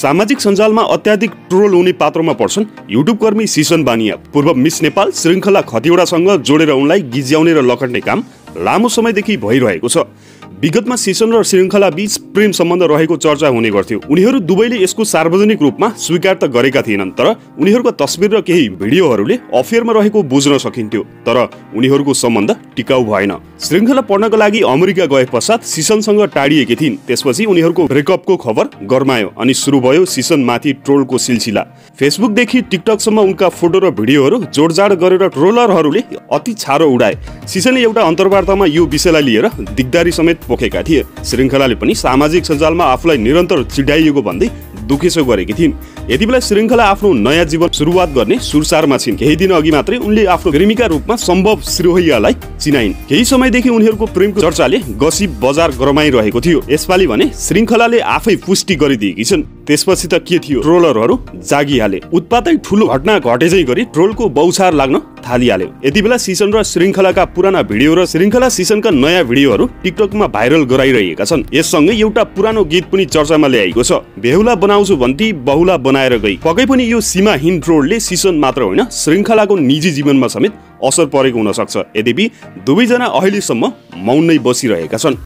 सामाजिक सञ्जालमा अत्याधिक ट्रोल हुने पात्रमा पर्छन् युट्युब कर्मी सिसन बानिया। पूर्व मिस नेपाल श्रिङ्खला खतिवडासँग जोडेर उनलाई गिज्याउने र लखट्ने काम लामो समयदेखि भइरहेको छ। विगतमा सिसन र श्रिङ्खला बीच प्रेम सम्बन्ध रहेको चर्चा हुने गर्थ्यो। उनीहरू दुवैले यसको सार्वजनिक रूपमा स्वीकार त गरेका थिएनन्, तर उनीहरूको तस्बिर र केही भिडियोहरूले अफेयरमा रहेको बुझ्न सकिन्थ्यो। तर उनीहरूको सम्बन्ध टिकाउ भएन। श्रिङ्खला पढ्नका लागि अमेरिका गए पश्चात सिसनसँग टाढिएकी थिइन्। त्यसपछि उनीहरूको ब्रेकअपको खबर गरमायो अनि सुरु भयो सिसनमाथि ट्रोलको सिलसिला। फेसबुकदेखि टिकटकसम्म उनका फोटो र भिडियोहरू जोडजाड गरेर ट्रोलरहरूले अति छारो उडाए। सिसनले एउटा अन्तर्वार्तामा यो विषयलाई लिएर दिगदारी समेत पोखेका थिए। श्रिङ्खलाले पनि सामाजिक सञ्जालमा आफूलाई निरन्तर चिडाइएको भन्दै दुखेसो गरेकी थिइन्। यति बेला श्रिङ्खला आफ्नो नयाँ जीवन सुरुवात गर्ने सुरसारमा छिन्। केही दिन अघि मात्रै उनले आफ्नो प्रेमिका रूपमा सम्भव सिरोहैयालाई चिनाइन्। केही समयदेखि उनीहरूको प्रेमको चर्चाले गसिप बजार गरमाइरहेको थियो। यसपालि भने श्रिङ्खलाले आफै पुष्टि गरिदिएकी छन्। त्यसपछि त के थियो, ट्रोलरहरू जागिहाले। उत्पातै ठुलो घटना घटेझै गरी ट्रोलको बौछार लाग्न थालिहाल्यो। यति बेला सिसन र श्रिङ्खलाका पुराना भिडियो र श्रिङ्खला सिसनका नयाँ भिडियोहरू टिकटकमा भाइरल गराइरहेका छन्। यससँगै एउटा पुरानो गीत पनि चर्चामा ल्याएको छ। बेहुला बनाउँछु भन्ती बहुला बनाएर गई। पक्कै पनि यो सीमाहीन ट्रोलले सिसन मात्र होइन श्रिङ्खलाको निजी जीवनमा समेत असर परेको हुन सक्छ। यद्यपि दुवैजना अहिलेसम्म मौन नै बसिरहेका छन्।